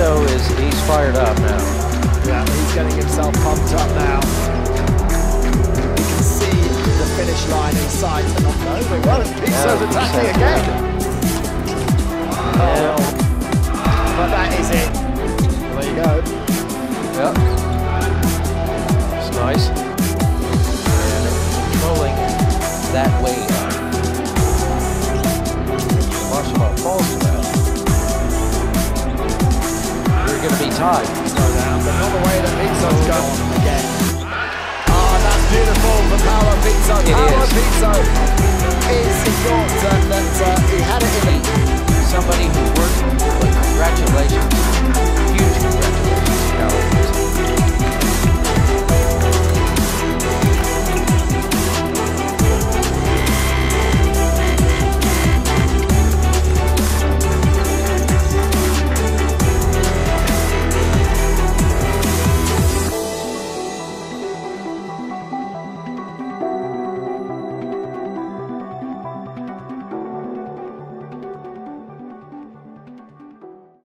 Pizzo he's fired up now. Yeah, he's getting himself pumped up now. You can see the finish line in sight. And not over. Well, Pizzo's attacking again. Yeah. But that is it. Well, there you go. Yep. It's nice. And controlling that way up. Watch him up, falls to that. You're going to be tied. Slow down, but not the way that Pizzo's going again. Oh, that's beautiful for Paolo Pizzo. Paolo Pizzo is important that he had it in. Somebody who worked, congratulations.